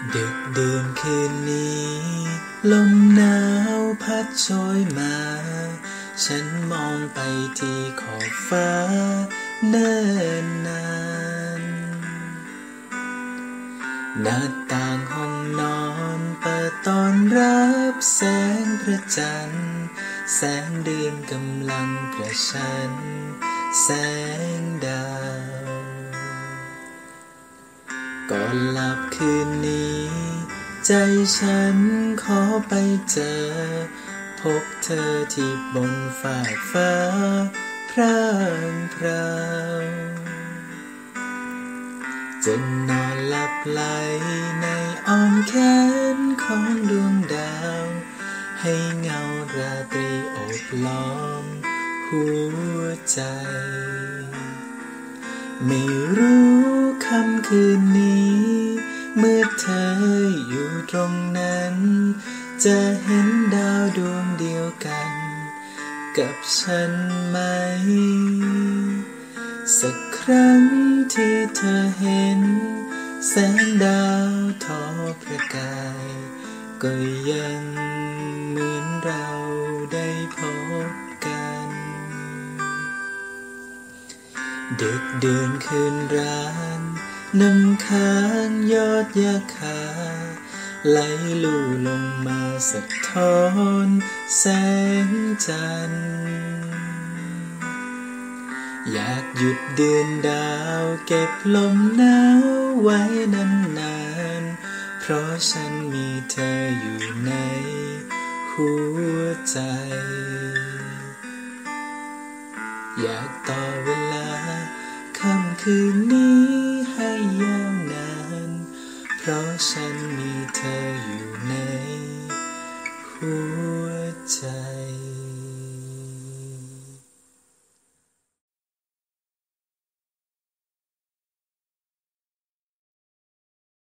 ดึกดื่นคืนนี้ลมหนาวพัดโชยมาฉันมองไปที่ขอบฟ้าเนิ่นนานหน้าต่างห้องนอนเปิดต้อนรับแสงพระจันทร์แสงเดือนกำลังกระชันแสงดาวก่อนหลับคืนนี้ใจฉันขอไปเจอพบเธอที่บนฟ้ากฟ้าพร่างพราวจนนอนหลับไหลในอ้อมแขนของดวงดาวให้เงาราตรีโอบล้อมหัวใจไม่รู้ค่ำคืนนี้เมื่อเธออยู่ตรงนั้นจะเห็นดาวดวงเดียวกันกับฉันไหมสักครั้งที่เธอเห็นแสงดาวทอประกายก็ยังเหมือนเราได้พบกันดึกเดือนคืนร้างน้ำค้างยอดยาคาไหลลู่ลงมาสะท้อนแสงจันทร์อยากหยุดเดือนดาวเก็บลมหนาวไว้นานๆเพราะฉันมีเธออยู่ในหัวใจอยากต่อเวลาค่ำคืนนี้ให้ยาวนานเพราะฉันมีเธออยู่ในหัวใจ